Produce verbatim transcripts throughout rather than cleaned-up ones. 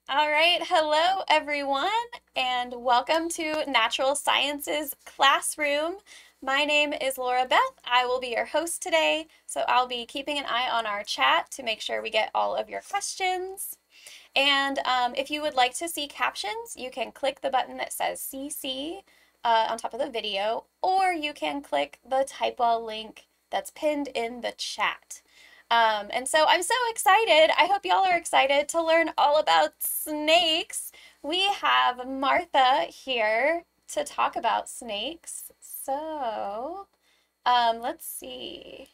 All right, hello everyone, and welcome to Natural Sciences Classroom. My name is Laura Beth. I will be your host today, so I'll be keeping an eye on our chat to make sure we get all of your questions. And um, if you would like to see captions, you can click the button that says C C uh, on top of the video, or you can click the typo link that's pinned in the chat. Um, and so I'm so excited. I hope y'all are excited to learn all about snakes. We have Martha here to talk about snakes. So, um, let's see.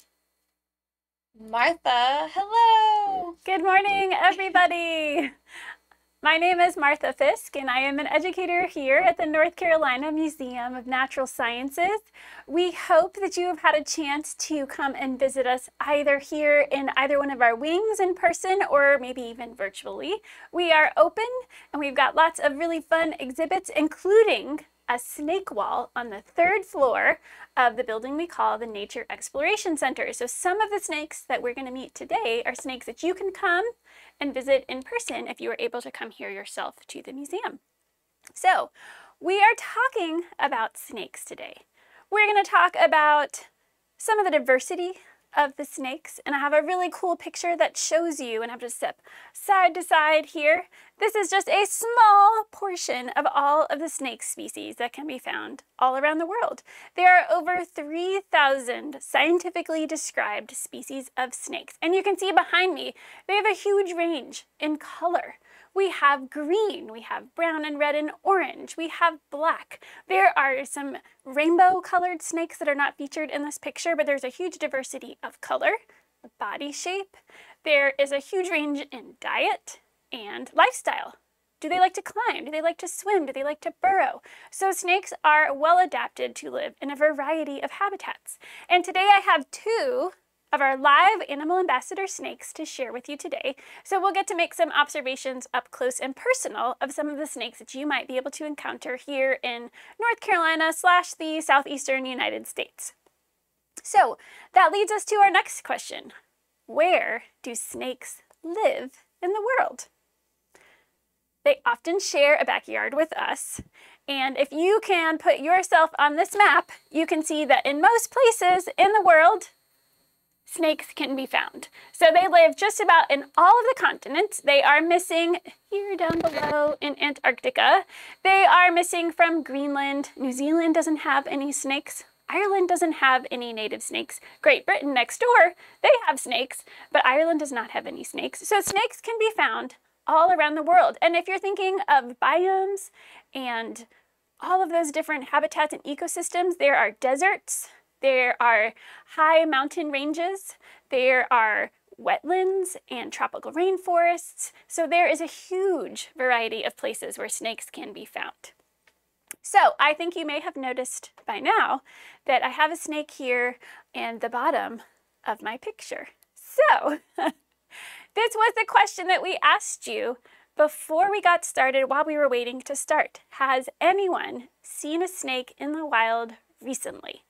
Martha, hello. Good morning, everybody. My name is Martha Fisk, and I am an educator here at the North Carolina Museum of Natural Sciences. We hope that you have had a chance to come and visit us either here in either one of our wings in person or maybe even virtually. We are open, and we've got lots of really fun exhibits, including a snake wall on the third floor of the building we call the Nature Exploration Center. So some of the snakes that we're going to meet today are snakes that you can come and visit in person if you are able to come here yourself to the museum. So we are talking about snakes today. We're going to talk about some of the diversity of the snakes, and I have a really cool picture that shows you, and I'll just step side to side here. This is just a small portion of all of the snake species that can be found all around the world. There are over three thousand scientifically described species of snakes, and you can see behind me, they have a huge range in color. We have green, we have brown and red and orange, we have black. There are some rainbow colored snakes that are not featured in this picture, but there's a huge diversity of color, body shape. There is a huge range in diet and lifestyle. Do they like to climb? Do they like to swim? Do they like to burrow? So snakes are well adapted to live in a variety of habitats. And today I have two of our live animal ambassador snakes to share with you today. So we'll get to make some observations up close and personal of some of the snakes that you might be able to encounter here in North Carolina slash the southeastern United States. So that leads us to our next question. Where do snakes live in the world? They often share a backyard with us. And if you can put yourself on this map, you can see that in most places in the world, snakes can be found. So they live just about in all of the continents. They are missing here down below in Antarctica. They are missing from Greenland. New Zealand doesn't have any snakes. Ireland doesn't have any native snakes. Great Britain next door, they have snakes, but Ireland does not have any snakes. So snakes can be found all around the world. And if you're thinking of biomes and all of those different habitats and ecosystems, there are deserts, there are high mountain ranges, there are wetlands and tropical rainforests. So there is a huge variety of places where snakes can be found. So I think you may have noticed by now that I have a snake here in the bottom of my picture. So this was the question that we asked you before we got started while we were waiting to start. Has anyone seen a snake in the wild recently?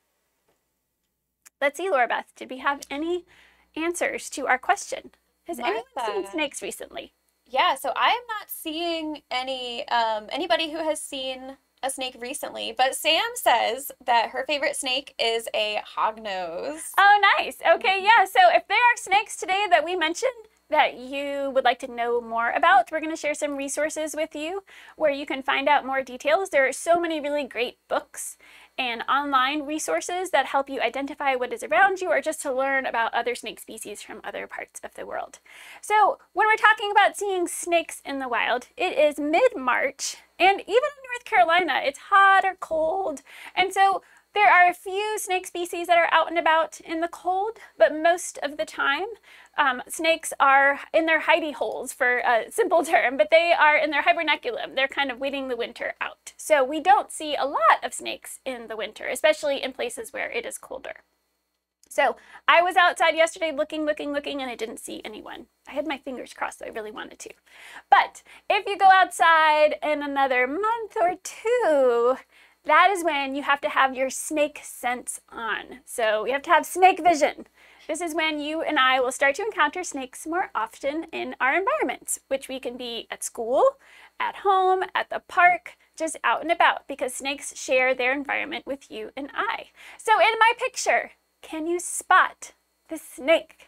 Let's see, Laura Beth, did we have any answers to our question? Has Martha. anyone seen snakes recently? Yeah, so I am not seeing any um, anybody who has seen a snake recently, but Sam says that her favorite snake is a hognose. Oh, nice. Okay, yeah. So if there are snakes today that we mentioned that you would like to know more about, we're going to share some resources with you where you can find out more details. There are so many really great books and online resources that help you identify what is around you or just to learn about other snake species from other parts of the world. So when we're talking about seeing snakes in the wild, it is mid-March, and even in North Carolina, it's hot or cold. And so there are a few snake species that are out and about in the cold, but most of the time, um, snakes are in their hidey holes, for a simple term, but they are in their hibernaculum. They're kind of waiting the winter out. So we don't see a lot of snakes in the winter, especially in places where it is colder. So I was outside yesterday looking, looking, looking, and I didn't see anyone. I had my fingers crossed, so I really wanted to. But if you go outside in another month or two, that is when you have to have your snake sense on. So you have to have snake vision. This is when you and I will start to encounter snakes more often in our environments, which we can be at school, at home, at the park, just out and about, because snakes share their environment with you and I. So in my picture, can you spot the snake?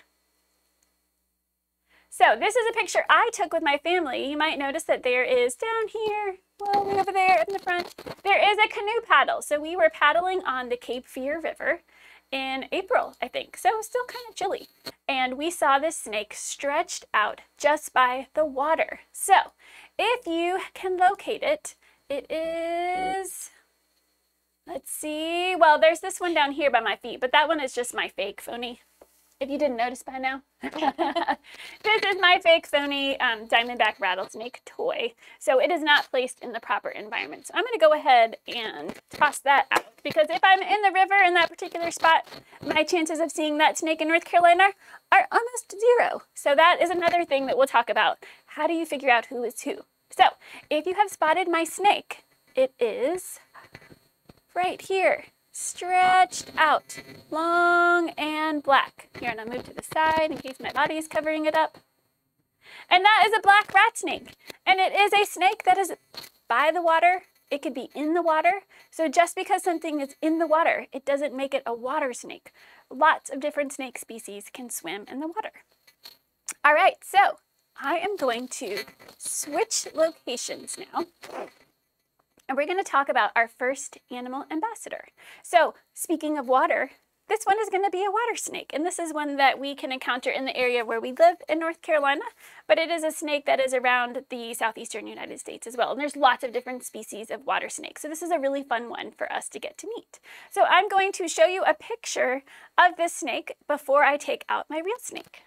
So this is a picture I took with my family. You might notice that there is down here, well, way over there in the front, there is a canoe paddle. So we were paddling on the Cape Fear River in April, I think. So it was still kind of chilly. And we saw this snake stretched out just by the water. So if you can locate it, it is, let's see, well, there's this one down here by my feet, but that one is just my fake phony. If you didn't notice by now. This is my fake phony um, diamondback rattlesnake toy. So it is not placed in the proper environment. So I'm going to go ahead and toss that out, because if I'm in the river in that particular spot, my chances of seeing that snake in North Carolina are almost zero. So that is another thing that we'll talk about. How do you figure out who is who? So if you have spotted my snake, it is right here. Stretched out, long and black. Here, and I'll move to the side in case my body is covering it up. And that is a black rat snake. And it is a snake that is by the water. It could be in the water. So just because something is in the water, it doesn't make it a water snake. Lots of different snake species can swim in the water. All right, so I am going to switch locations now. And we're going to talk about our first animal ambassador. So speaking of water, this one is going to be a water snake. And this is one that we can encounter in the area where we live in North Carolina. But it is a snake that is around the southeastern United States as well. And there's lots of different species of water snakes. So this is a really fun one for us to get to meet. So I'm going to show you a picture of this snake before I take out my real snake.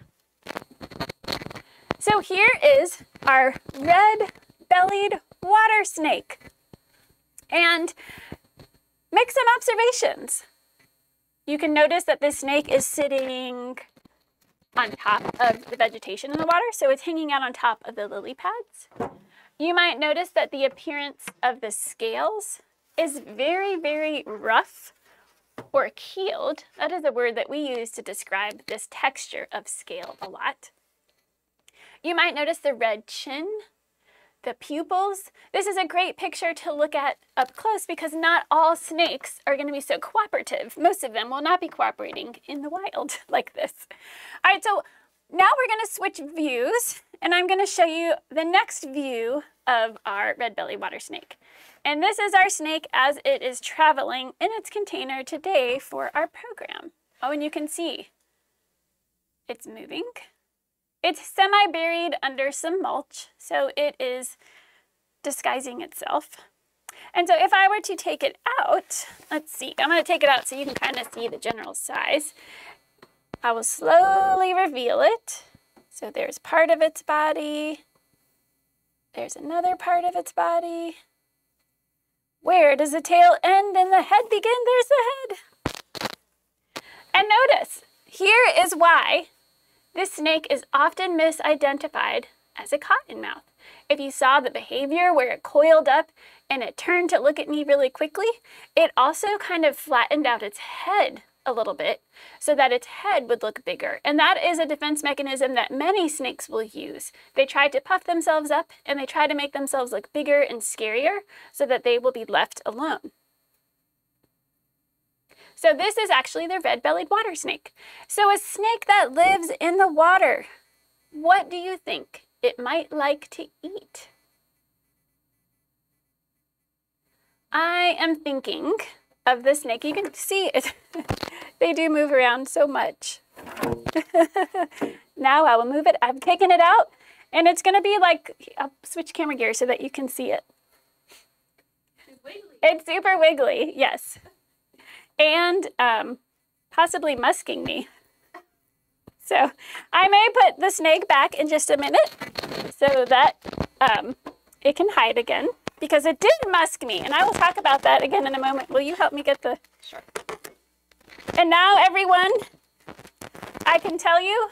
So here is our red-bellied water snake. And make some observations. You can notice that this snake is sitting on top of the vegetation in the water, so it's hanging out on top of the lily pads. You might notice that the appearance of the scales is very, very rough or keeled. That is a word that we use to describe this texture of scale a lot. You might notice the red chin, the pupils. This is a great picture to look at up close because not all snakes are going to be so cooperative. Most of them will not be cooperating in the wild like this. All right, so now we're going to switch views and I'm going to show you the next view of our red-bellied water snake. And this is our snake as it is traveling in its container today for our program. Oh, and you can see it's moving. It's semi-buried under some mulch, so it is disguising itself. And so if I were to take it out, let's see, I'm going to take it out so you can kind of see the general size. I will slowly reveal it. So there's part of its body. There's another part of its body. Where does the tail end and the head begin? There's the head. And notice, here is why this snake is often misidentified as a cottonmouth. If you saw the behavior where it coiled up and it turned to look at me really quickly, it also kind of flattened out its head a little bit so that its head would look bigger. And that is a defense mechanism that many snakes will use. They try to puff themselves up and they try to make themselves look bigger and scarier so that they will be left alone. So this is actually the red-bellied water snake. So a snake that lives in the water, what do you think it might like to eat? I am thinking of the snake. You can see it. They do move around so much. Now I will move it. I've taken it out and it's going to be like, I'll switch camera gear so that you can see it. It's wiggly. It's super wiggly, yes. And um, possibly musking me. So I may put the snake back in just a minute so that um, it can hide again because it did musk me. And I will talk about that again in a moment. Will you help me get the... Sure. And now everyone, I can tell you,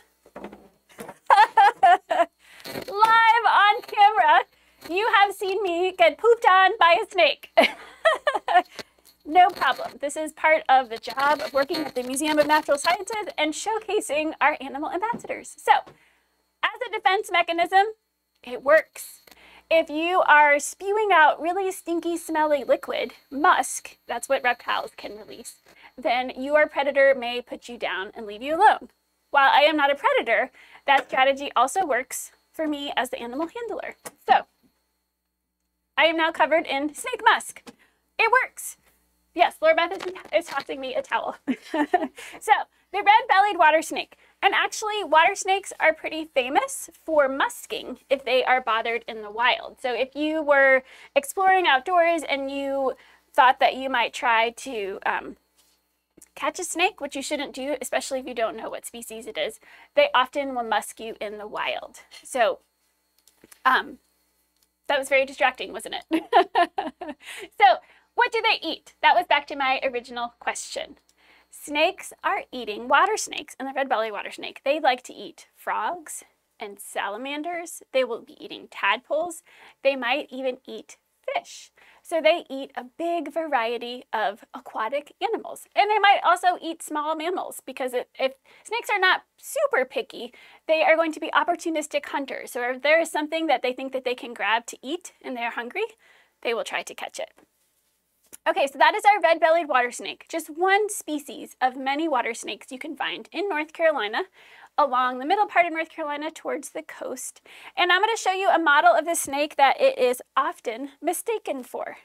live on camera, you have seen me get pooped on by a snake. No problem. This is part of the job of working at the Museum of Natural Sciences and showcasing our animal ambassadors. So, as a defense mechanism, it works. If you are spewing out really stinky, smelly liquid, musk, that's what reptiles can release, then your predator may put you down and leave you alone. While I am not a predator, that strategy also works for me as the animal handler. So, I am now covered in snake musk. It works. Yes, Laura Beth is, is tossing me a towel. So, the red-bellied water snake. And actually, water snakes are pretty famous for musking if they are bothered in the wild. So if you were exploring outdoors and you thought that you might try to um, catch a snake, which you shouldn't do, especially if you don't know what species it is, they often will musk you in the wild. So um, that was very distracting, wasn't it? So what do they eat? That was back to my original question. Snakes are eating, water snakes and the red-bellied water snake, they like to eat frogs and salamanders. They will be eating tadpoles. They might even eat fish. So they eat a big variety of aquatic animals. And they might also eat small mammals because if, if snakes are not super picky, they are going to be opportunistic hunters. So if there is something that they think that they can grab to eat and they're hungry, they will try to catch it. Okay, so that is our red-bellied water snake, just one species of many water snakes you can find in North Carolina, along the middle part of North Carolina towards the coast. And I'm going to show you a model of the snake that it is often mistaken for.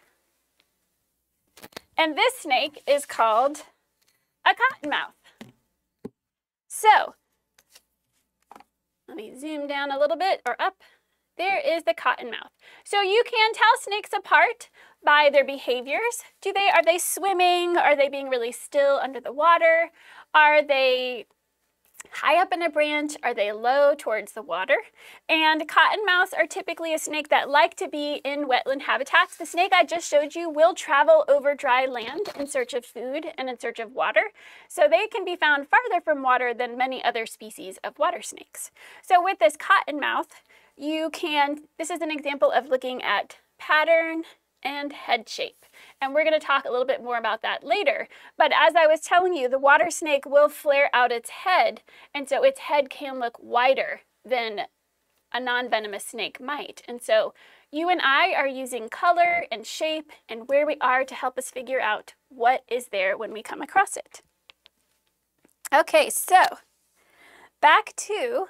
And this snake is called a cottonmouth. So, let me zoom down a little bit, or up. There is the cottonmouth. So you can tell snakes apart by their behaviors. Do they, are they swimming? Are they being really still under the water? Are they high up in a branch? Are they low towards the water? And cottonmouths are typically a snake that like to be in wetland habitats. The snake I just showed you will travel over dry land in search of food and in search of water. So they can be found farther from water than many other species of water snakes. So with this cottonmouth, you can, this is an example of looking at pattern and head shape. And we're going to talk a little bit more about that later. But as I was telling you, the water snake will flare out its head, and so its head can look wider than a non-venomous snake might. And so you and I are using color and shape and where we are to help us figure out what is there when we come across it. Okay, so back to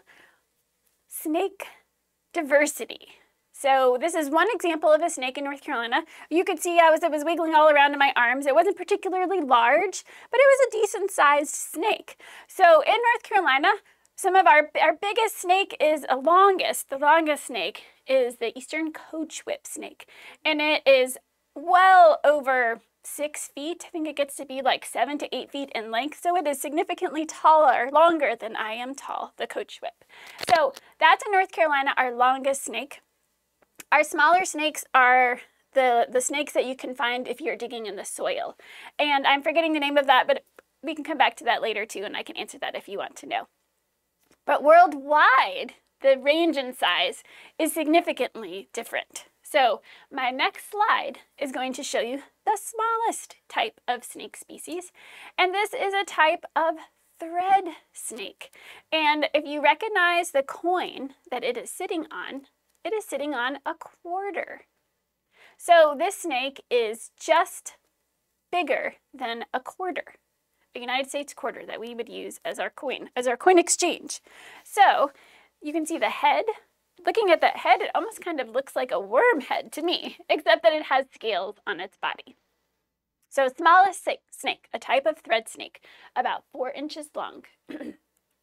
snake diversity. So this is one example of a snake in North Carolina. You could see I was, it was wiggling all around in my arms. It wasn't particularly large, but it was a decent sized snake. So in North Carolina, some of our, our biggest snake is a longest. The longest snake is the eastern coach whip snake. And it is well over six feet. I think it gets to be like seven to eight feet in length. So it is significantly taller, longer than I am tall, the coach whip. So that's in North Carolina, our longest snake. Our smaller snakes are the, the snakes that you can find if you're digging in the soil. And I'm forgetting the name of that, but we can come back to that later too, and I can answer that if you want to know. But worldwide, the range in size is significantly different. So my next slide is going to show you the smallest type of snake species. And this is a type of thread snake. And if you recognize the coin that it is sitting on, it is sitting on a quarter. So this snake is just bigger than a quarter, a United States quarter that we would use as our coin, as our coin exchange. So you can see the head. Looking at that head, it almost kind of looks like a worm head to me, except that it has scales on its body. So smallest snake, a type of thread snake, about four inches long. The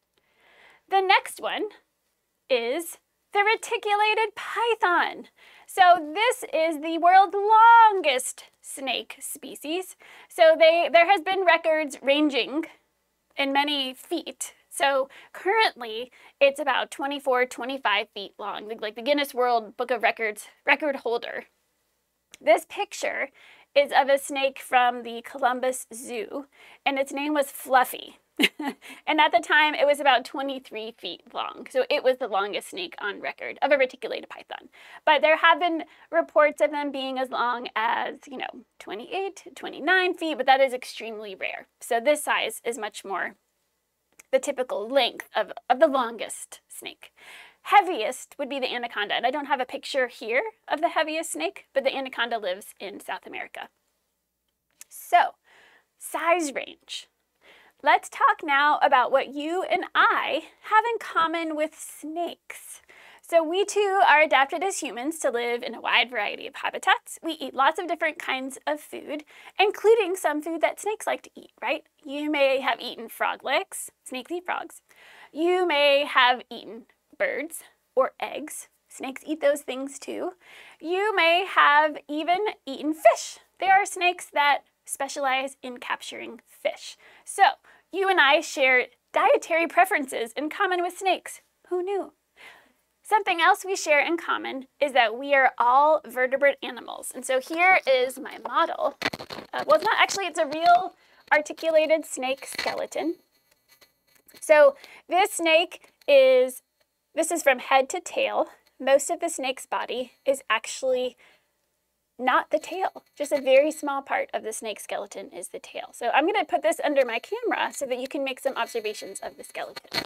next one is the reticulated python. So this is the world's longest snake species. So they, there has been records ranging in many feet. So currently it's about twenty-four, twenty-five feet long, like the Guinness World Book of Records record holder. This picture is of a snake from the Columbus Zoo, and its name was Fluffy. And at the time, it was about twenty-three feet long. So it was the longest snake on record of a reticulated python. But there have been reports of them being as long as, you know, twenty-eight, twenty-nine feet, but that is extremely rare. So this size is much more the typical length of, of the longest snake. Heaviest would be the anaconda. And I don't have a picture here of the heaviest snake, but the anaconda lives in South America. So, size range. Let's talk now about what you and I have in common with snakes. So we too are adapted as humans to live in a wide variety of habitats. We eat lots of different kinds of food, including some food that snakes like to eat, right? You may have eaten frog legs, snakes eat frogs. You may have eaten birds or eggs. Snakes eat those things too. You may have even eaten fish. There are snakes that specialize in capturing fish. So you and I share dietary preferences in common with snakes. Who knew? Something else we share in common is that we are all vertebrate animals. And so here is my model. Uh, well, it's not actually, it's a real articulated snake skeleton. So this snake is, this is from head to tail. Most of the snake's body is actually not the tail. Just a very small part of the snake skeleton is the tail. So I'm going to put this under my camera so that you can make some observations of the skeleton.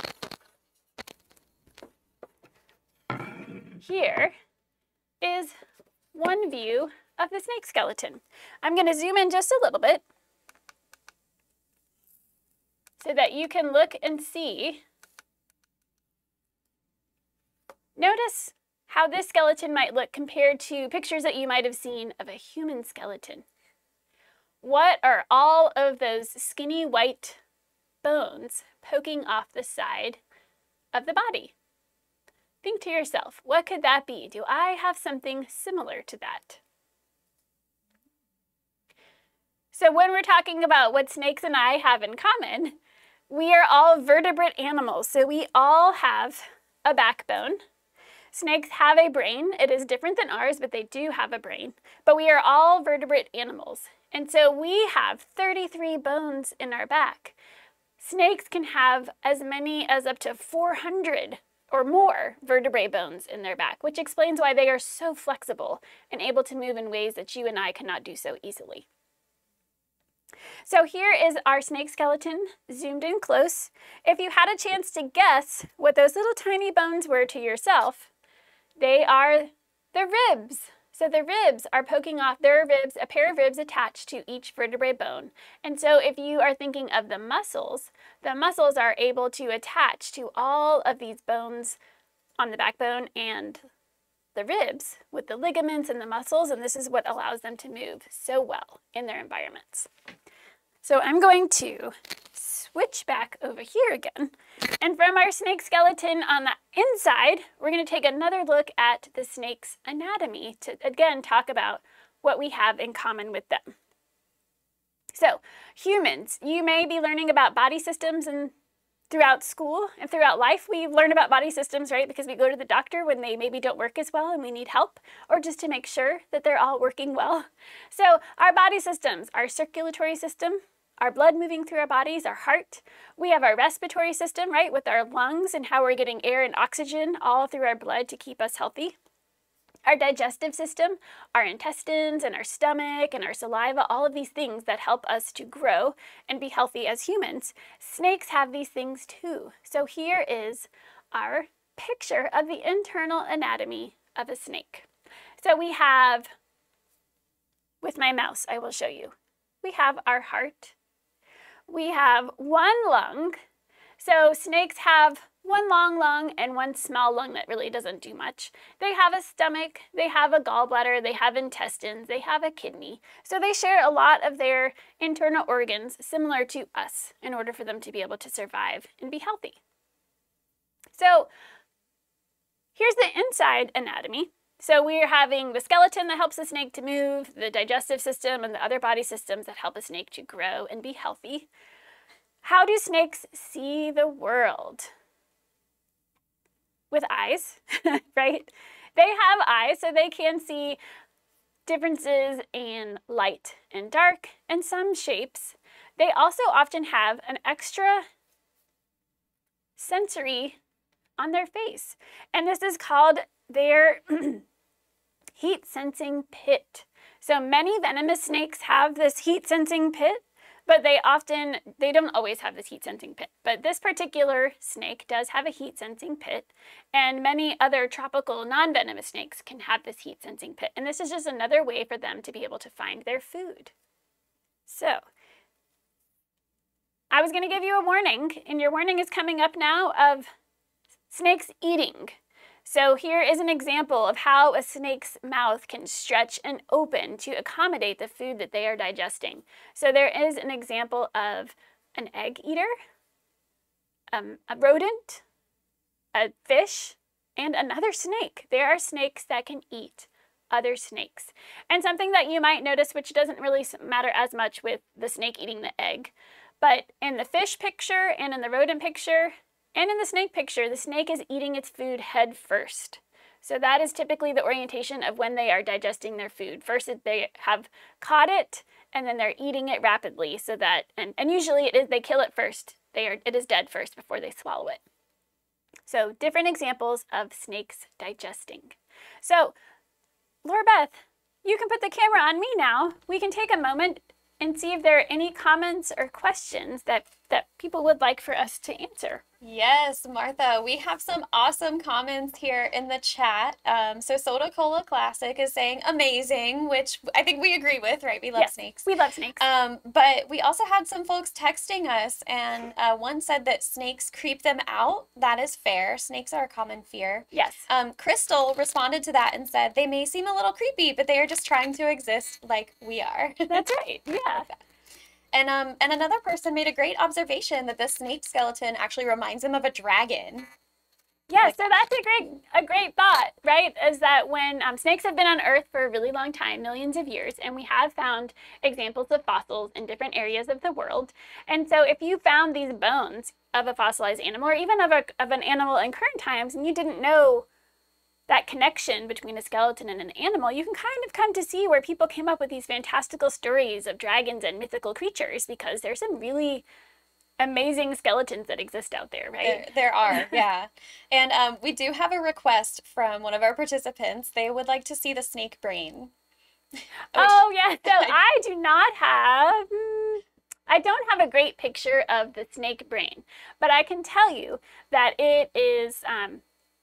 Here is one view of the snake skeleton. I'm going to zoom in just a little bit so that you can look and see. Notice how this skeleton might look compared to pictures that you might have seen of a human skeleton. What are all of those skinny white bones poking off the side of the body? Think to yourself, what could that be? Do I have something similar to that? So when we're talking about what snakes and I have in common, we are all vertebrate animals. So we all have a backbone. Snakes have a brain. It is different than ours, but they do have a brain. But we are all vertebrate animals. And so we have thirty-three bones in our back. Snakes can have as many as up to four hundred or more vertebrae bones in their back, which explains why they are so flexible and able to move in ways that you and I cannot do so easily. So here is our snake skeleton zoomed in close. If you had a chance to guess what those little tiny bones were to yourself, they are the ribs. So the ribs are poking off, there are ribs, a pair of ribs attached to each vertebrae bone. And so if you are thinking of the muscles, the muscles are able to attach to all of these bones on the backbone and the ribs with the ligaments and the muscles, and this is what allows them to move so well in their environments. So I'm going to switch back over here again. And from our snake skeleton on the inside, we're going to take another look at the snake's anatomy to, again, talk about what we have in common with them. So humans, you may be learning about body systems and throughout school and throughout life. We learn about body systems, right? Because we go to the doctor when they maybe don't work as well and we need help, or just to make sure that they're all working well. So our body systems, our circulatory system, our blood moving through our bodies, our heart. We have our respiratory system, right, with our lungs and how we're getting air and oxygen all through our blood to keep us healthy. Our digestive system, our intestines and our stomach and our saliva, all of these things that help us to grow and be healthy as humans. Snakes have these things too. So here is our picture of the internal anatomy of a snake. So we have, with my mouse, I will show you. We have our heart. We have one lung. So snakes have one long lung and one small lung that really doesn't do much. They have a stomach, they have a gallbladder, they have intestines, they have a kidney. So they share a lot of their internal organs similar to us in order for them to be able to survive and be healthy. So here's the inside anatomy. So we're having the skeleton that helps the snake to move, the digestive system, and the other body systems that help a snake to grow and be healthy. How do snakes see the world? With eyes, right? They have eyes, so they can see differences in light and dark and some shapes, they also often have an extra sensory on their face. And this is called their heat sensing pit. So many venomous snakes have this heat sensing pit, but they often, they don't always have this heat sensing pit. But this particular snake does have a heat sensing pit, and many other tropical non-venomous snakes can have this heat sensing pit. And this is just another way for them to be able to find their food. So I was going to give you a warning, and your warning is coming up now, of snakes eating. So here is an example of how a snake's mouth can stretch and open to accommodate the food that they are digesting. So there is an example of an egg eater, um, a rodent, a fish, and another snake. There are snakes that can eat other snakes. And something that you might notice, which doesn't really matter as much with the snake eating the egg, but in the fish picture and in the rodent picture and in the snake picture, the snake is eating its food head first. So that is typically the orientation of when they are digesting their food. First, they have caught it, and then they're eating it rapidly so that, and, and usually it is, they kill it first. They are, it is dead first before they swallow it. So different examples of snakes digesting. So Laura Beth, you can put the camera on me now. We can take a moment and see if there are any comments or questions that, that people would like for us to answer. Yes, Martha, we have some awesome comments here in the chat. Um, so Soda Cola Classic is saying amazing, which I think we agree with, right? We love yes, snakes. We love snakes. Um, but we also had some folks texting us, and uh, one said that snakes creep them out. That is fair. Snakes are a common fear. Yes. Um, Crystal responded to that and said, they may seem a little creepy, but they are just trying to exist like we are. That's right. Yeah. And um and another person made a great observation that the snake skeleton actually reminds them of a dragon. Yeah, so that's a great a great thought, right? Is that when um, snakes have been on Earth for a really long time, millions of years, and we have found examples of fossils in different areas of the world. And so if you found these bones of a fossilized animal, or even of, a, of an animal in current times, and you didn't know that connection between a skeleton and an animal, you can kind of come to see where people came up with these fantastical stories of dragons and mythical creatures, because there's some really amazing skeletons that exist out there, right? There, there are, yeah. And um, we do have a request from one of our participants. They would like to see the snake brain. Oh, yeah. So I do not have, mm, I don't have a great picture of the snake brain, but I can tell you that it is, um,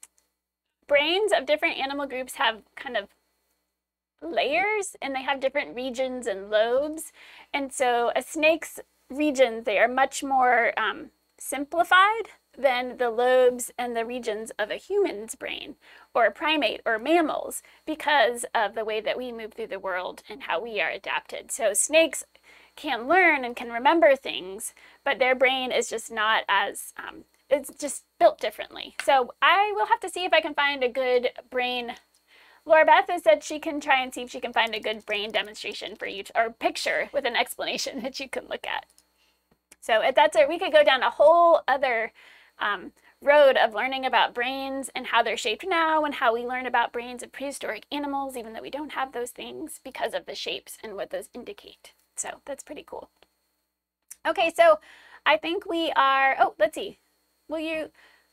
brains of different animal groups have kind of layers, and they have different regions and lobes. And so a snake's regions, they are much more um, simplified than the lobes and the regions of a human's brain or a primate or mammals, because of the way that we move through the world and how we are adapted. So snakes can learn and can remember things, but their brain is just not as um, it's just built differently. So I will have to see if I can find a good brain. Laura Beth has said she can try and see if she can find a good brain demonstration for you, to, or picture with an explanation that you can look at. So if that's it, we could go down a whole other um, road of learning about brains and how they're shaped now, and how we learn about brains of prehistoric animals, even though we don't have those things, because of the shapes and what those indicate. So that's pretty cool. Okay, so I think we are, oh, let's see. Will you,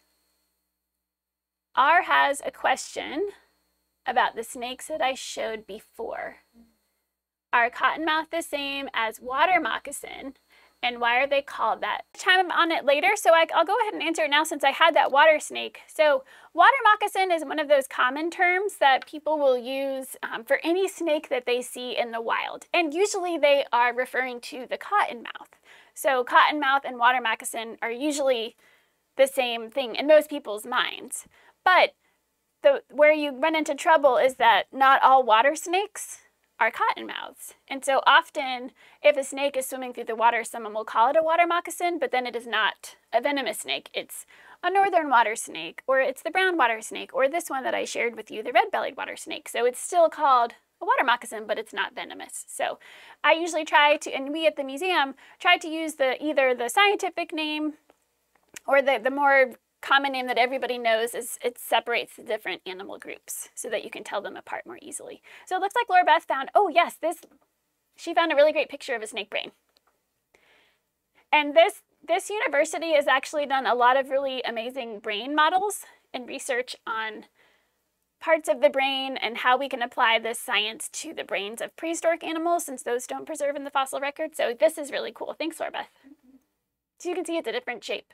R has a question about the snakes that I showed before. Are cottonmouth the same as water moccasin? And why are they called that? Time on it later, so I, I'll go ahead and answer it now since I had that water snake. So water moccasin is one of those common terms that people will use um, for any snake that they see in the wild. And usually they are referring to the cottonmouth. So cottonmouth and water moccasin are usually the same thing in most people's minds. But the, where you run into trouble is that not all water snakes are cottonmouths. And so often, if a snake is swimming through the water, someone will call it a water moccasin, but then it is not a venomous snake. It's a northern water snake, or it's the brown water snake, or this one that I shared with you, the red-bellied water snake. So it's still called a water moccasin, but it's not venomous. So I usually try to, and we at the museum, try to use the either the scientific name or the, the more common name that everybody knows is it separates the different animal groups so that you can tell them apart more easily. So it looks like Laura Beth found, oh yes, this, she found a really great picture of a snake brain. And this, this university has actually done a lot of really amazing brain models and research on parts of the brain and how we can apply this science to the brains of prehistoric animals, since those don't preserve in the fossil record. So this is really cool. Thanks, Laura Beth. So you can see it's a different shape.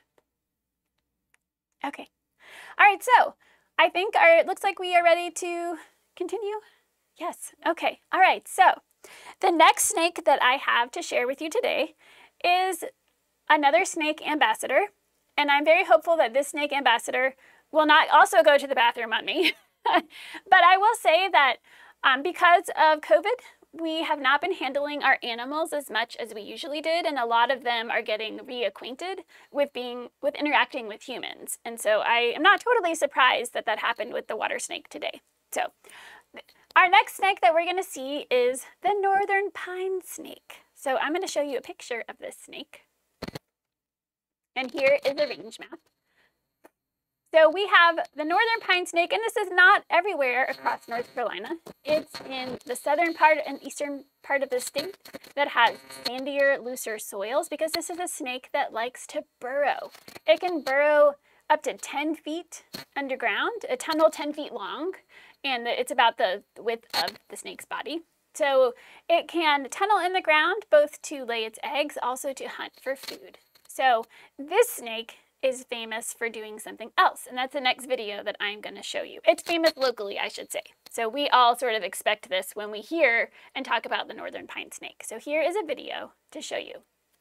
Okay. All right, so I think our, it looks like we are ready to continue. Yes, okay. All right, so the next snake that I have to share with you today is another snake ambassador, and I'm very hopeful that this snake ambassador will not also go to the bathroom on me. But I will say that um, because of COVID, we have not been handling our animals as much as we usually did, and a lot of them are getting reacquainted with being with interacting with humans. And so I am not totally surprised that that happened with the water snake today. So our next snake that we're going to see is the northern pine snake. So I'm going to show you a picture of this snake. And here is a range map. So we have the northern pine snake, and this is not everywhere across North Carolina. It's in the southern part and eastern part of the state that has sandier, looser soils, because this is a snake that likes to burrow. It can burrow up to ten feet underground, a tunnel ten feet long, and it's about the width of the snake's body. So it can tunnel in the ground both to lay its eggs, also to hunt for food. So this snake is famous for doing something else, and that's the next video that I'm going to show you. It's famous locally, I should say. So we all sort of expect this when we hear and talk about the northern pine snake. So here is a video to show you.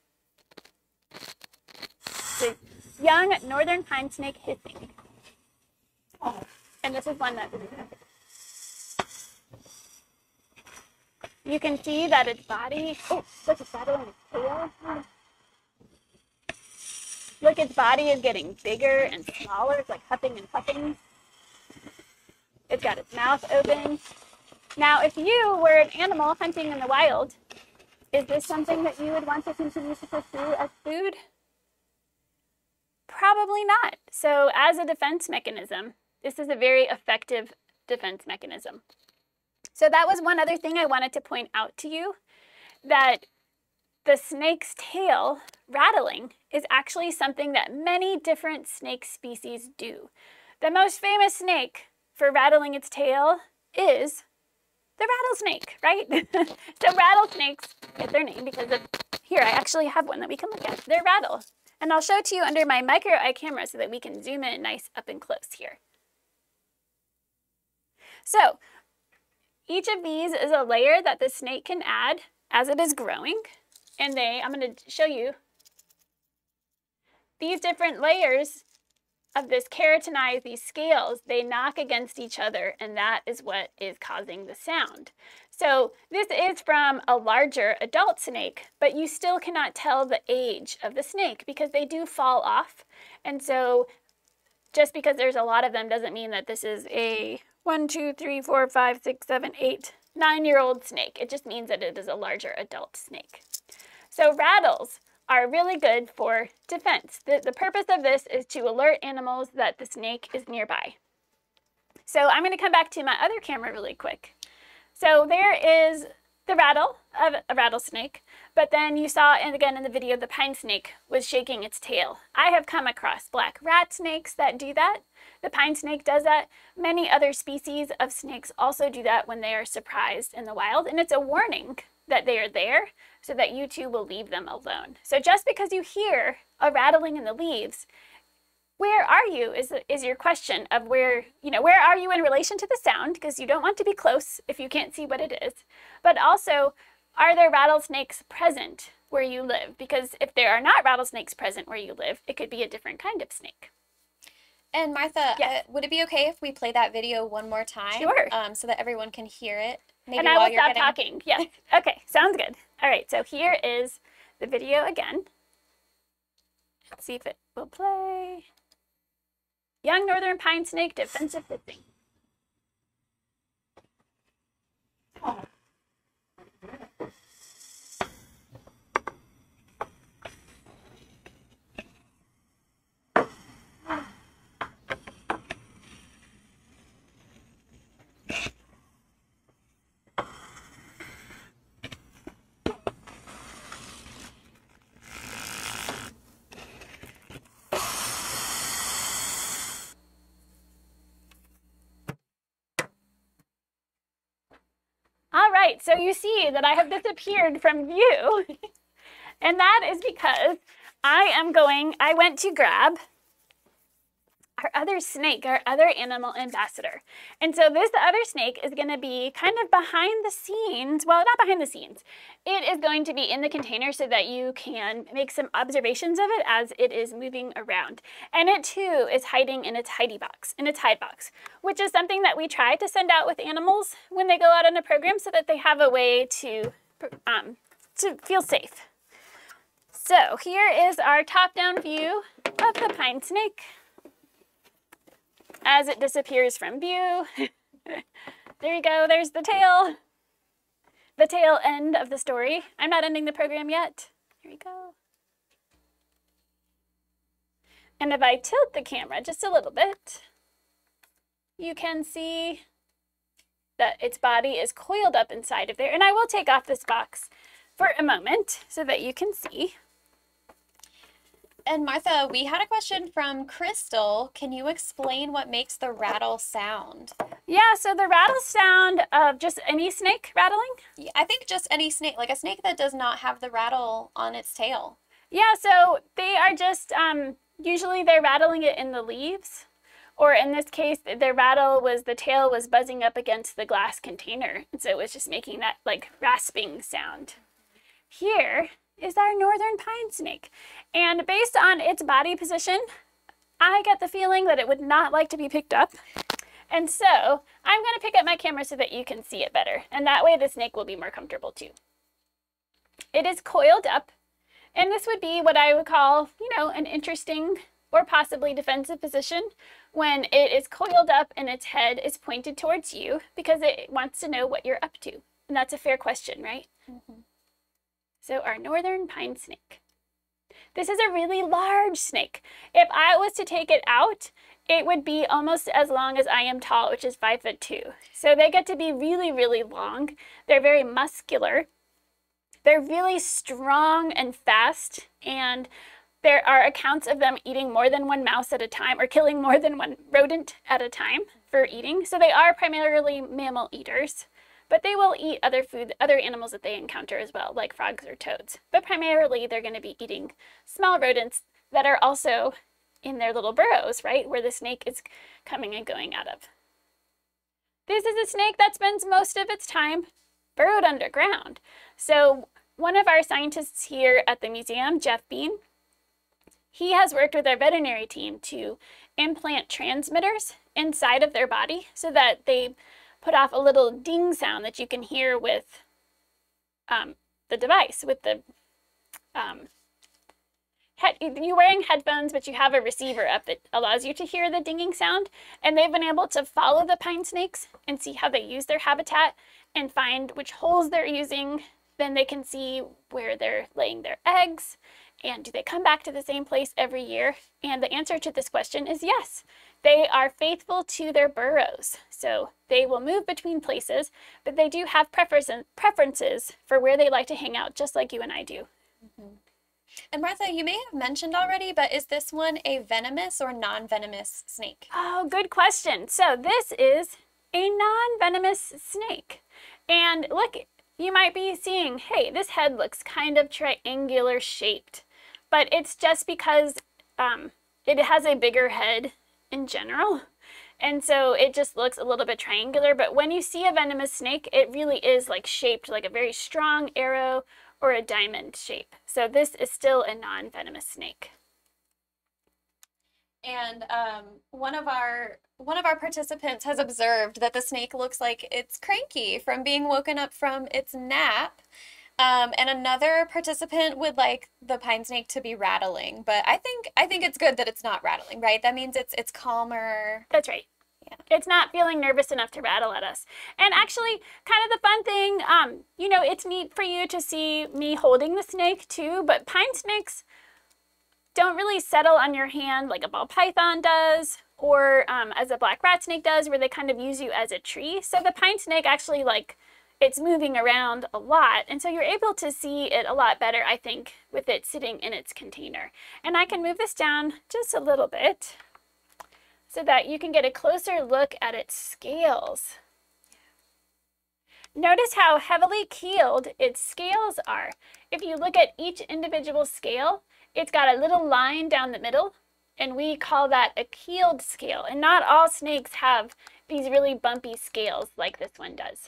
The young northern pine snake hissing. And this is one that you can see that its body, oh, look, it's rattling its tail. Look, its body is getting bigger and smaller. It's like huffing and puffing. It's got its mouth open. Now, if you were an animal hunting in the wild, is this something that you would want to continue to pursue as food? Probably not. So as a defense mechanism, this is a very effective defense mechanism. So that was one other thing I wanted to point out to you, that the snake's tail rattling is actually something that many different snake species do. The most famous snake for rattling its tail is the rattlesnake, right? So rattlesnakes get their name because of, here I actually have one that we can look at, their rattle. And I'll show it to you under my micro eye camera so that we can zoom in nice up and close here. So each of these is a layer that the snake can add as it is growing. And they, I'm going to show you these different layers of this keratinized, these scales, they knock against each other, and that is what is causing the sound. So this is from a larger adult snake, but you still cannot tell the age of the snake because they do fall off. And so just because there's a lot of them doesn't mean that this is a one, two, three, four, five, six, seven, eight, nine-year-old snake. It just means that it is a larger adult snake. So rattles are really good for defense. The, the purpose of this is to alert animals that the snake is nearby. So I'm going to come back to my other camera really quick. So there is the rattle of a rattlesnake, but then you saw, and again in the video, the pine snake was shaking its tail. I have come across black rat snakes that do that. The pine snake does that. Many other species of snakes also do that when they are surprised in the wild, and it's a warning that they are there so that you too will leave them alone. So just because you hear a rattling in the leaves, where are you is, is your question of where, you know, where are you in relation to the sound, because you don't want to be close if you can't see what it is. But also, are there rattlesnakes present where you live? Because if there are not rattlesnakes present where you live, it could be a different kind of snake. And Martha, yes. uh, would it be okay if we play that video one more time? Sure. Um, so that everyone can hear it? Maybe and I will stop getting... talking. Yes. Okay, sounds good. All right, so here is the video again. Let's see if it will play. Young northern pine snake defensive hissing. right, so you see that I have disappeared from view. And that is because I am going, I went to grab our other snake, our other animal ambassador. And so this other snake is going to be kind of behind the scenes. Well, not behind the scenes. It is going to be in the container so that you can make some observations of it as it is moving around. And it too is hiding in its hidey box, in its hide box, which is something that we try to send out with animals when they go out on a program so that they have a way to, um, to feel safe. So here is our top-down view of the pine snake as it disappears from view. There you go, there's the tail. The tail end of the story. I'm not ending the program yet. Here we go. And if I tilt the camera just a little bit, you can see that its body is coiled up inside of there. And I will take off this box for a moment so that you can see. And Martha, we had a question from Crystal. Can you explain what makes the rattle sound? Yeah, so the rattle sound of just any snake rattling? Yeah, I think just any snake, like a snake that does not have the rattle on its tail. Yeah, so they are just, um, usually they're rattling it in the leaves. Or in this case, their rattle was, the tail was buzzing up against the glass container. And so it was just making that like rasping sound. Here is our northern pine snake. And based on its body position, I get the feeling that it would not like to be picked up. And so I'm going to pick up my camera so that you can see it better. And that way the snake will be more comfortable too. It is coiled up. And this would be what I would call, you know, an interesting or possibly defensive position when it is coiled up and its head is pointed towards you because it wants to know what you're up to. And that's a fair question, right? Mm-hmm. So our northern pine snake. This is a really large snake. If I was to take it out, it would be almost as long as I am tall, which is five foot two. So they get to be really, really long. They're very muscular. They're really strong and fast. And there are accounts of them eating more than one mouse at a time or killing more than one rodent at a time for eating. So they are primarily mammal eaters. But they will eat other food, other animals that they encounter as well, like frogs or toads. But primarily, they're going to be eating small rodents that are also in their little burrows, right, where the snake is coming and going out of. This is a snake that spends most of its time burrowed underground. So one of our scientists here at the museum, Jeff Bean, he has worked with our veterinary team to implant transmitters inside of their body so that they put off a little ding sound that you can hear with um, the device, with the, um, head, you're wearing headphones, but you have a receiver up that allows you to hear the dinging sound. And they've been able to follow the pine snakes and see how they use their habitat and find which holes they're using. Then they can see where they're laying their eggs and do they come back to the same place every year? And the answer to this question is yes. They are faithful to their burrows, so they will move between places, but they do have preferences for where they like to hang out, just like you and I do. Mm-hmm. And Martha, you may have mentioned already, but is this one a venomous or non-venomous snake? Oh, good question. So this is a non-venomous snake. And look, you might be seeing, hey, this head looks kind of triangular shaped, but it's just because um, it has a bigger head in general. And so it just looks a little bit triangular, but when you see a venomous snake, it really is like shaped like a very strong arrow or a diamond shape. So this is still a non-venomous snake. And um, one of our one of our participants has observed that the snake looks like it's cranky from being woken up from its nap. Um, and another participant would like the pine snake to be rattling, but I think I think it's good that it's not rattling, right? That means it's it's calmer. That's right. Yeah. It's not feeling nervous enough to rattle at us. And actually, kind of the fun thing, um, you know, it's neat for you to see me holding the snake too, but pine snakes don't really settle on your hand like a ball python does, or um, as a black rat snake does, where they kind of use you as a tree. So the pine snake actually like it's moving around a lot, and so you're able to see it a lot better, I think, with it sitting in its container. And I can move this down just a little bit so that you can get a closer look at its scales. Notice how heavily keeled its scales are. If you look at each individual scale, it's got a little line down the middle, and we call that a keeled scale. And not all snakes have these really bumpy scales like this one does.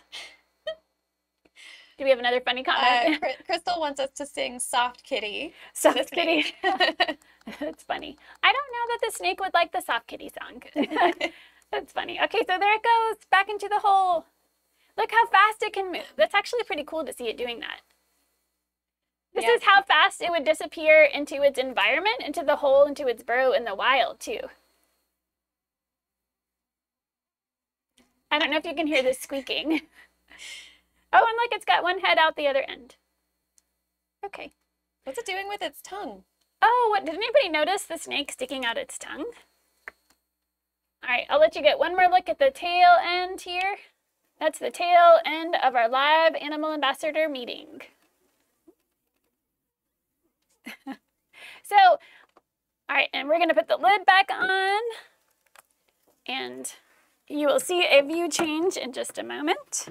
Do we have another funny comment? Uh, Crystal wants us to sing Soft Kitty. Soft Kitty. That's funny. I don't know that the snake would like the Soft Kitty song. That's funny. Okay, so there it goes, back into the hole. Look how fast it can move. That's actually pretty cool to see it doing that. This yeah. is how fast it would disappear into its environment, into the hole, into its burrow in the wild, too. I don't know if you can hear this squeaking. Oh, and look, it's got one head out the other end. Okay. What's it doing with its tongue? Oh, what, did anybody notice the snake sticking out its tongue? All right, I'll let you get one more look at the tail end here. That's the tail end of our live animal ambassador meeting. So, all right, and we're gonna put the lid back on, and you will see a view change in just a moment.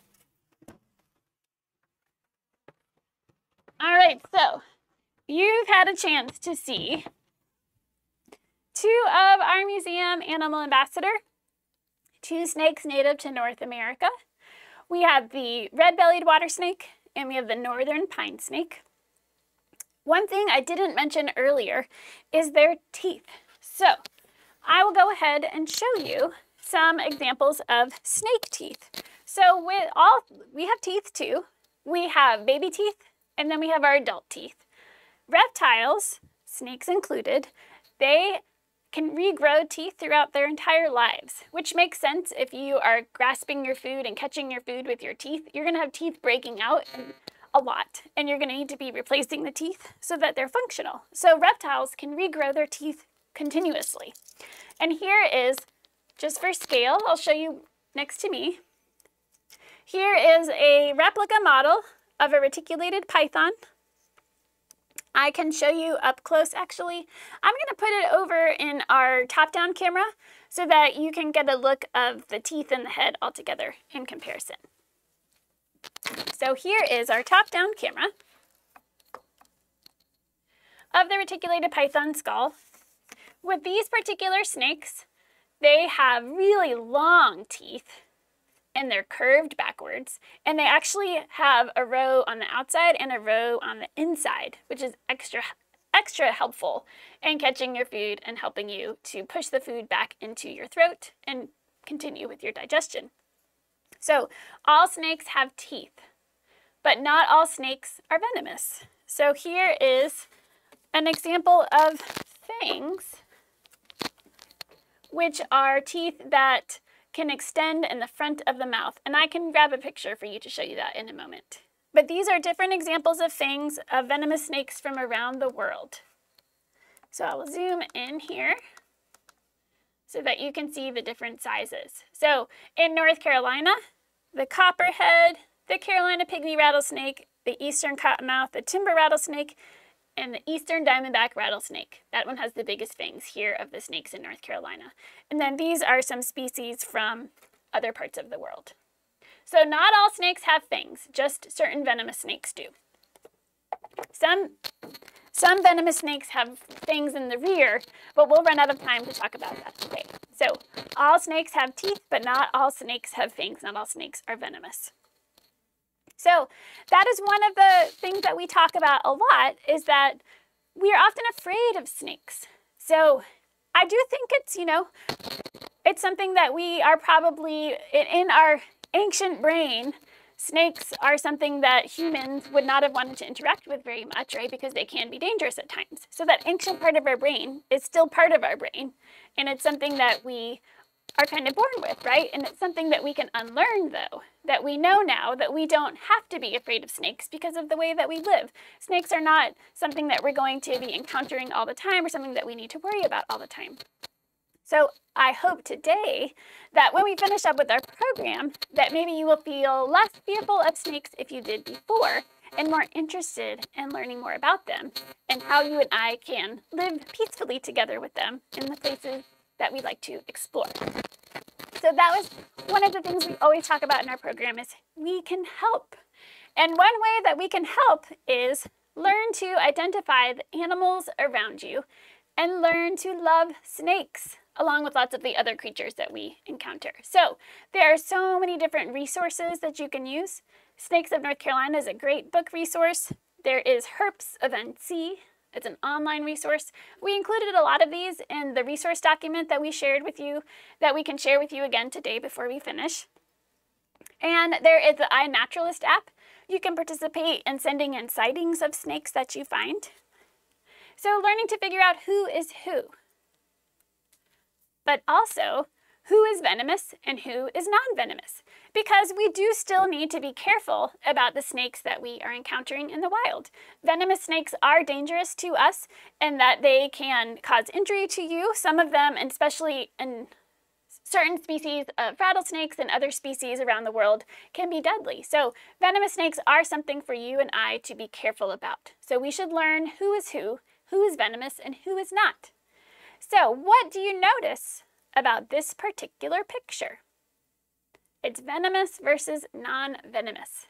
All right, so you've had a chance to see two of our museum animal ambassador, two snakes native to North America. We have the red-bellied water snake and we have the northern pine snake. One thing I didn't mention earlier is their teeth. So I will go ahead and show you some examples of snake teeth. So with all, we have teeth too. We have baby teeth, and then we have our adult teeth. Reptiles, snakes included, they can regrow teeth throughout their entire lives, which makes sense if you are grasping your food and catching your food with your teeth. You're gonna have teeth breaking out a lot, and you're gonna need to be replacing the teeth so that they're functional. So reptiles can regrow their teeth continuously. And here is, just for scale, I'll show you next to me. Here is a replica model of a reticulated python. I can show you up close, actually. I'm gonna put it over in our top-down camera so that you can get a look of the teeth and the head all together in comparison. So here is our top-down camera of the reticulated python skull. With these particular snakes, they have really long teeth and they're curved backwards, and they actually have a row on the outside and a row on the inside, which is extra extra helpful in catching your food and helping you to push the food back into your throat and continue with your digestion. So all snakes have teeth, but not all snakes are venomous. So here is an example of fangs, which are teeth that can extend in the front of the mouth. And I can grab a picture for you to show you that in a moment. But these are different examples of fangs of venomous snakes from around the world. So I will zoom in here so that you can see the different sizes. So in North Carolina, the copperhead, the Carolina pygmy rattlesnake, the eastern cottonmouth, the timber rattlesnake, and the eastern diamondback rattlesnake. That one has the biggest fangs here of the snakes in North Carolina. And then these are some species from other parts of the world. So not all snakes have fangs, just certain venomous snakes do. Some, some venomous snakes have fangs in the rear, but we'll run out of time to talk about that today. So all snakes have teeth, but not all snakes have fangs. Not all snakes are venomous. So that is one of the things that we talk about a lot, is that we are often afraid of snakes. So I do think it's, you know, it's something that we are probably, in our ancient brain, snakes are something that humans would not have wanted to interact with very much, right? Because they can be dangerous at times. So that ancient part of our brain is still part of our brain. And it's something that we are kind of born with, right? And it's something that we can unlearn, though, that we know now that we don't have to be afraid of snakes because of the way that we live. Snakes are not something that we're going to be encountering all the time or something that we need to worry about all the time. So I hope today that when we finish up with our program, that maybe you will feel less fearful of snakes if you did before, and more interested in learning more about them and how you and I can live peacefully together with them in the places that we like to explore. So that was one of the things we always talk about in our program is we can help. And one way that we can help is learn to identify the animals around you and learn to love snakes, along with lots of the other creatures that we encounter. So there are so many different resources that you can use. Snakes of North Carolina is a great book resource. There is Herps of N C. It's an online resource. We included a lot of these in the resource document that we shared with you, that we can share with you again today before we finish. And there is the iNaturalist app. You can participate in sending in sightings of snakes that you find. So learning to figure out who is who, but also who is venomous and who is non-venomous, because we do still need to be careful about the snakes that we are encountering in the wild. Venomous snakes are dangerous to us in that they can cause injury to you. Some of them, and especially in certain species of rattlesnakes and other species around the world, can be deadly. So venomous snakes are something for you and I to be careful about. So we should learn who is who, who is venomous and who is not. So what do you notice about this particular picture? It's venomous versus non-venomous.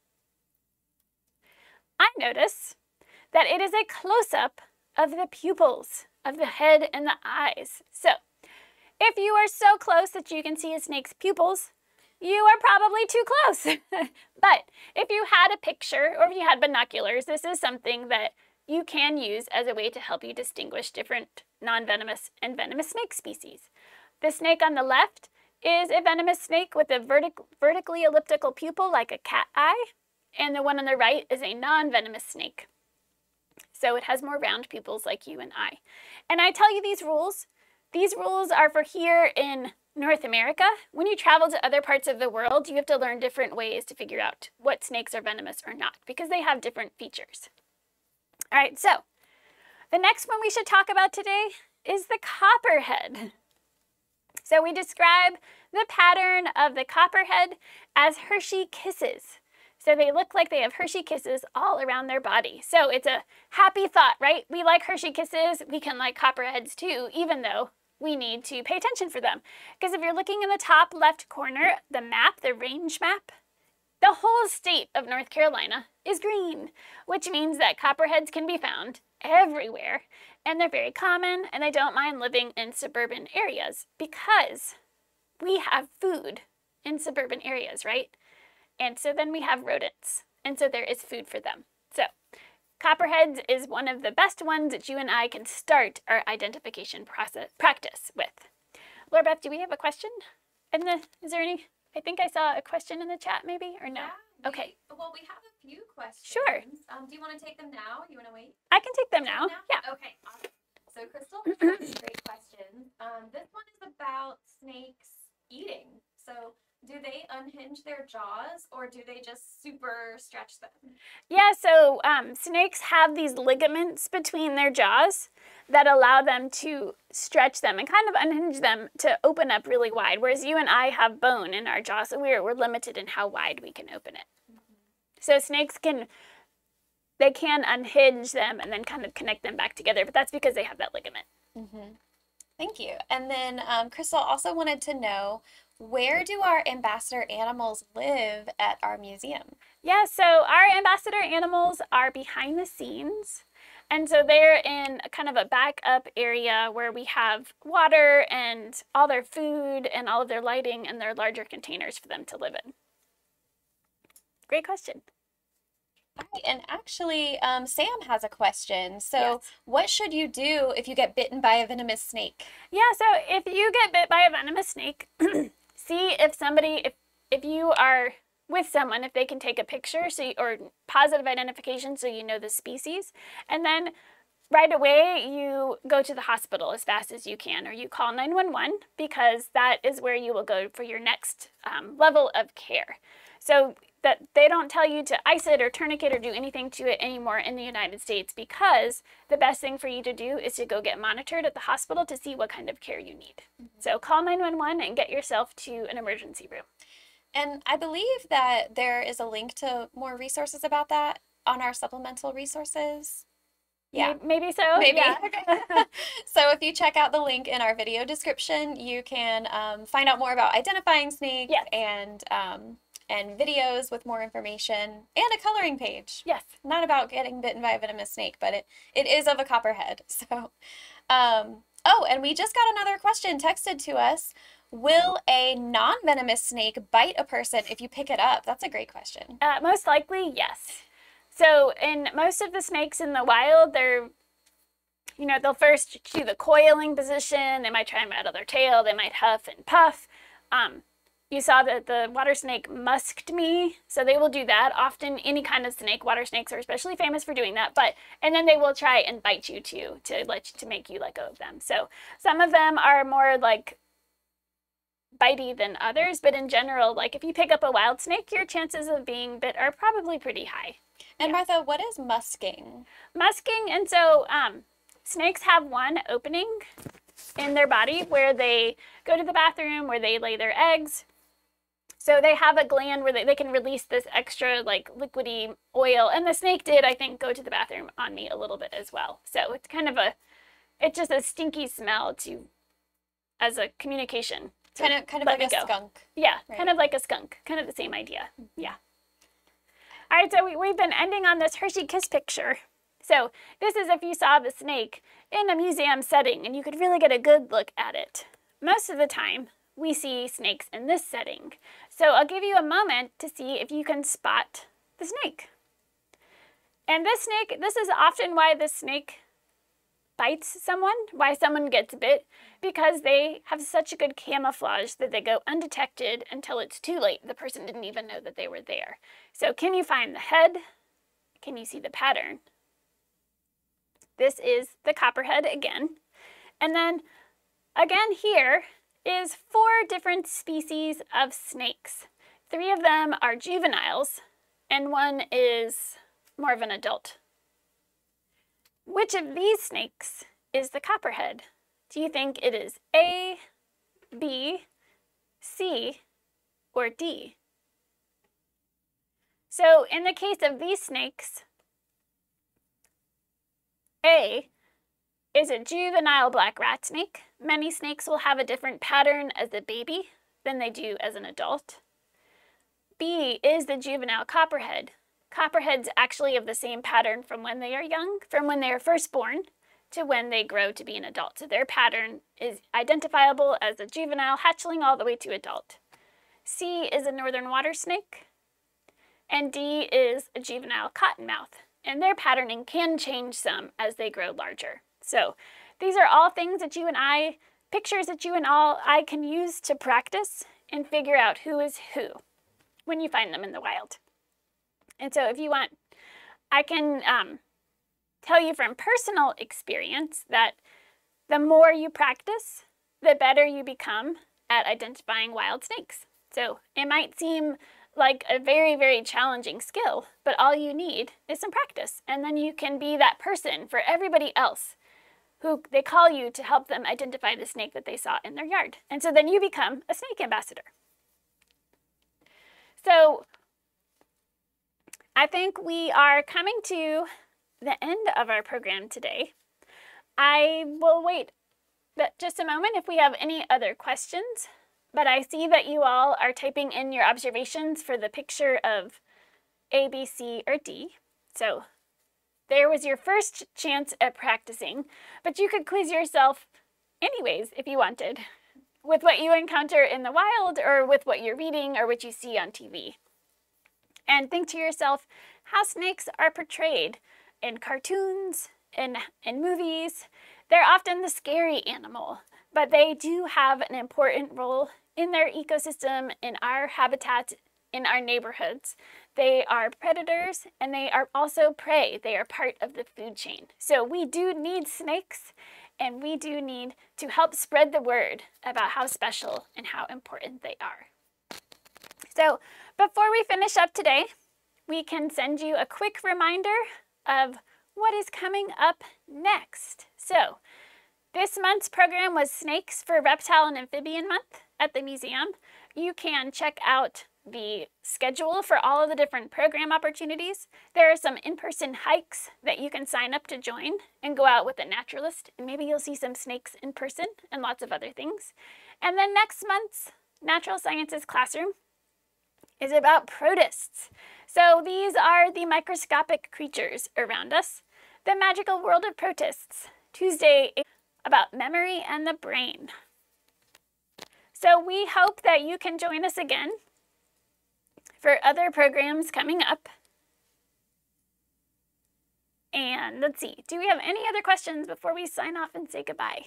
I notice that it is a close-up of the pupils of the head and the eyes. So if you are so close that you can see a snake's pupils, you are probably too close. But if you had a picture or if you had binoculars, this is something that you can use as a way to help you distinguish different non-venomous and venomous snake species. The snake on the left is a venomous snake with a vertic vertically elliptical pupil like a cat eye, and the one on the right is a non-venomous snake. So it has more round pupils like you and I. And I tell you these rules. These rules are for here in North America. When you travel to other parts of the world, you have to learn different ways to figure out what snakes are venomous or not, because they have different features. All right, so the next one we should talk about today is the copperhead. So we describe the pattern of the copperhead as Hershey kisses. So they look like they have Hershey kisses all around their body. So it's a happy thought, right? We like Hershey kisses, we can like copperheads too, even though we need to pay attention for them. Because if you're looking in the top left corner, the map, the range map, the whole state of North Carolina is green, which means that copperheads can be found everywhere, and they're very common, and they don't mind living in suburban areas because we have food in suburban areas, right? And so then we have rodents, and so there is food for them. So copperheads is one of the best ones that you and I can start our identification process practice with. Laura Beth, do we have a question? And the, is there any? I think I saw a question in the chat, maybe, or no? Yeah, we, okay. Well, we have a few questions. Sure. Um, do you want to take them now? You want to wait? I can take them now. now. Yeah. Okay. Awesome. So Crystal has a great question. Um, this one is about snakes eating. So do they unhinge their jaws, or do they just super stretch them? Yeah, so um, snakes have these ligaments between their jaws that allow them to stretch them and kind of unhinge them to open up really wide, whereas you and I have bone in our jaw, so we're, we're limited in how wide we can open it. Mm-hmm. So snakes can, they can unhinge them and then kind of connect them back together, but that's because they have that ligament. Mm-hmm. Thank you. And then um, Crystal also wanted to know, where do our ambassador animals live at our museum? Yeah, so our ambassador animals are behind the scenes. And so they're in kind of a backup area where we have water and all their food and all of their lighting and their larger containers for them to live in. Great question. All right, and actually, um, Sam has a question. So yes. What should you do if you get bitten by a venomous snake? Yeah, so if you get bit by a venomous snake, see if somebody, if, if you are with someone, if they can take a picture so you, or positive identification so you know the species. And then right away you go to the hospital as fast as you can, or you call nine one one, because that is where you will go for your next um, level of care. So that they don't tell you to ice it or tourniquet or do anything to it anymore in the United States, because the best thing for you to do is to go get monitored at the hospital to see what kind of care you need. Mm-hmm. So call nine one one and get yourself to an emergency room. And I believe that there is a link to more resources about that on our supplemental resources. Yeah. Maybe so. Maybe. Yeah. So if you check out the link in our video description, you can um, find out more about identifying snakes Yes. and um, and videos with more information and a coloring page. Yes. Not about getting bitten by a venomous snake, but it, it is of a copperhead. So, um, oh, and we just got another question texted to us. Will a non-venomous snake bite a person if you pick it up? That's a great question. Uh, most likely, yes. So in most of the snakes in the wild, they're, you know, they'll first do the coiling position. They might try and rattle their tail. They might huff and puff. Um, you saw that the water snake musked me, so they will do that. Often any kind of snake, water snakes are especially famous for doing that. But and then they will try and bite you too to let you, to make you let go of them. So some of them are more like bitey than others, but in general, like if you pick up a wild snake, your chances of being bit are probably pretty high. And Yeah. Martha, what is musking? Musking, and so um, snakes have one opening in their body where they go to the bathroom, where they lay their eggs. So they have a gland where they, they can release this extra like liquidy oil. And the snake did, I think, go to the bathroom on me a little bit as well. So it's kind of a, it's just a stinky smell to, as a communication. Kind of, kind of like a go. skunk. Yeah, right? kind of like a skunk. Kind of the same idea. Yeah. All right, so we, we've been ending on this Hershey Kiss picture. So this is if you saw the snake in a museum setting and you could really get a good look at it. Most of the time, we see snakes in this setting. So I'll give you a moment to see if you can spot the snake. And this snake, this is often why the snake bites someone, why someone gets bit, because they have such a good camouflage that they go undetected until it's too late. The person didn't even know that they were there. So can you find the head? Can you see the pattern? This is the copperhead again. And then again here is four different species of snakes. Three of them are juveniles and one is more of an adult. Which of these snakes is the copperhead? Do you think it is A, B, C, or D? So in the case of these snakes, A is a juvenile black rat snake. Many snakes will have a different pattern as a baby than they do as an adult. B is the juvenile copperhead. Copperheads actually have the same pattern from when they are young, from when they are first born, to when they grow to be an adult. So their pattern is identifiable as a juvenile hatchling all the way to adult. C is a northern water snake, and D is a juvenile cottonmouth. And their patterning can change some as they grow larger. So these are all things that you and I, pictures that you and all I can use to practice and figure out who is who when you find them in the wild. And so if you want, I can um, tell you from personal experience that the more you practice, the better you become at identifying wild snakes. So it might seem like a very, very challenging skill, but all you need is some practice. And then you can be that person for everybody else who they call you to help them identify the snake that they saw in their yard. And so then you become a snake ambassador. So I think we are coming to the end of our program today. I will wait just a moment if we have any other questions, but I see that you all are typing in your observations for the picture of A, B, C, or D. So there was your first chance at practicing, but you could quiz yourself anyways if you wanted, with what you encounter in the wild or with what you're reading or what you see on T V. And think to yourself how snakes are portrayed in cartoons, in, in movies. They're often the scary animal, but they do have an important role in their ecosystem, in our habitat, in our neighborhoods. They are predators and they are also prey. They are part of the food chain. So we do need snakes, and we do need to help spread the word about how special and how important they are. So before we finish up today, we can send you a quick reminder of what is coming up next. So this month's program was Snakes for Reptile and Amphibian Month at the museum. You can check out the schedule for all of the different program opportunities. There are some in-person hikes that you can sign up to join and go out with a naturalist, and maybe you'll see some snakes in person and lots of other things. And then next month's Natural Sciences classroom is about protists. So these are the microscopic creatures around us. The Magical World of Protists. Tuesday is about memory and the brain. So we hope that you can join us again for other programs coming up. And let's see, do we have any other questions before we sign off and say goodbye?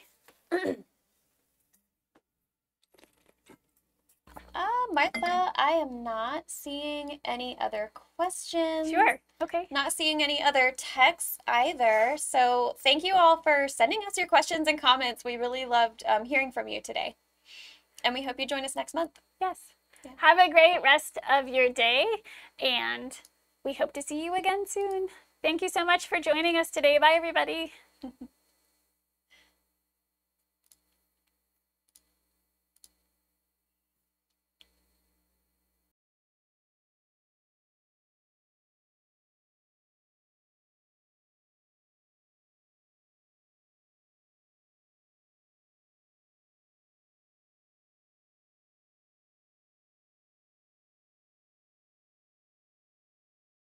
Uh, Martha, I am not seeing any other questions. Sure, okay. Not seeing any other texts either. So thank you all for sending us your questions and comments. We really loved um, hearing from you today. And we hope you join us next month. Yes. Yeah. Have a great rest of your day, and we hope to see you again soon. Thank you so much for joining us today. Bye, everybody.